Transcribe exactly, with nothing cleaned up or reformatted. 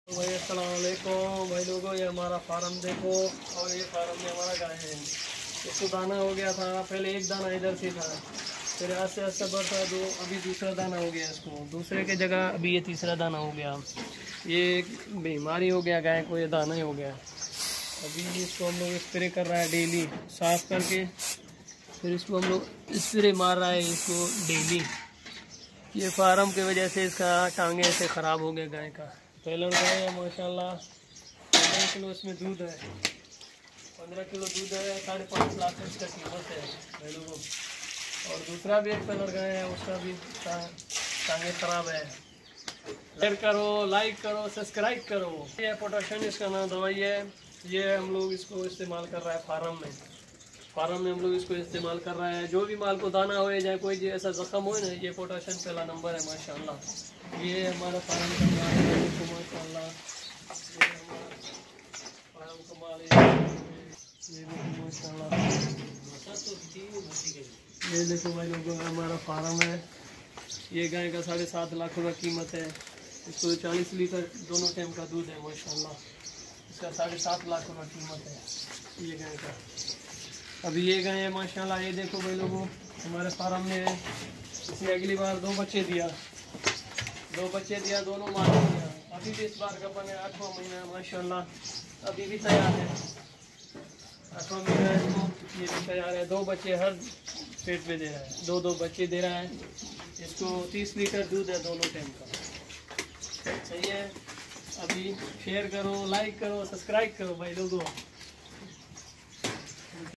तो भाई अस्सलाम वालेकुम भाई लोगों, ये हमारा फार्म देखो। और ये फार्म में हमारा गाय है। इसको दाना हो गया था, पहले एक दाना इधर से था, फिर आस्ते आस्ते बढ़ता दो, अभी दूसरा दाना हो गया इसको, दूसरे के जगह अभी ये तीसरा दाना हो गया। ये बीमारी हो गया गाय को, ये दाना ही हो गया। अभी इसको हम लोग स्प्रे कर रहा है डेली, साफ करके फिर इसको हम लोग स्प्रे मार रहा है इसको डेली। ये फार्म की वजह से इसका टांगे ऐसे ख़राब हो गए गाय का। पहले गाय है माशाल्लाह, पंद्रह किलो इसमें दूध है, पंद्रह किलो दूध है, साढ़े पाँच लाख इसका कीमत है भाई लोगों। और दूसरा भी एक कलर गाय है, उसका भी टांगे ख़राब है। शेयर करो, लाइक करो, सब्सक्राइब करो। ये पोटेशियम इसका नाम दवाई है, ये हम लोग इसको इस्तेमाल कर रहा है फार्म में। फार्म में हम लोग इसको इस्तेमाल कर रहा है, जो भी माल को दाना हो या कोई ऐसा जख्म हो ना, ये पोटेशियम पहला नंबर है माशाल्लाह। ये हमारा फार्म का माल है माशाल्लाह, ये हमारा फार्म का माल है, ये देखो माशाल्लाह। ये देखो भाई लोगों, हमारा फार्म है। ये गाय का साढ़े सात लाख रुपये कीमत है। इसको चालीस लीटर दोनों टाइम का दूध है माशाल्लाह। इसका साढ़े सात लाख रुपये कीमत है ये गाय का। अभी ये गाय है माशाल्लाह, ये देखो भाई लोगों, हमारे फार्म में है। इसने अगली बार दो बच्चे दिया, दो बच्चे दिया, दोनों मार दिया। अभी भी इस बार का बने आठवां महीना है माशाल्लाह, अभी भी तैयार है, आठवां महीना है इसको, ये भी तैयार है। दो बच्चे हर पेट में दे रहा है, दो दो बच्चे दे रहा है। इसको तीस लीटर दूध है दोनों टाइम का। सही है। अभी शेयर करो, लाइक करो, सब्सक्राइब करो भाई लोगों।